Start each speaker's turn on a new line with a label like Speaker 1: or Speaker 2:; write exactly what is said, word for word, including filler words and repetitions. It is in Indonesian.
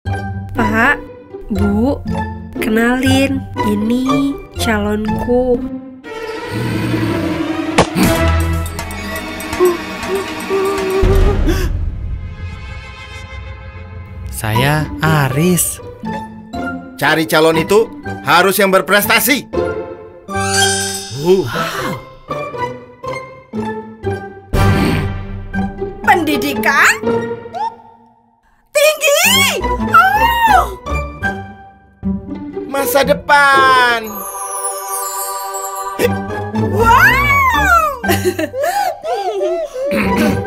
Speaker 1: Pak, Bu, kenalin, ini calonku.
Speaker 2: Saya Aris.
Speaker 3: Cari calon itu harus yang berprestasi. Uh.
Speaker 4: Pendidikan tinggi. Oh.
Speaker 3: Masa depan.
Speaker 4: Wow.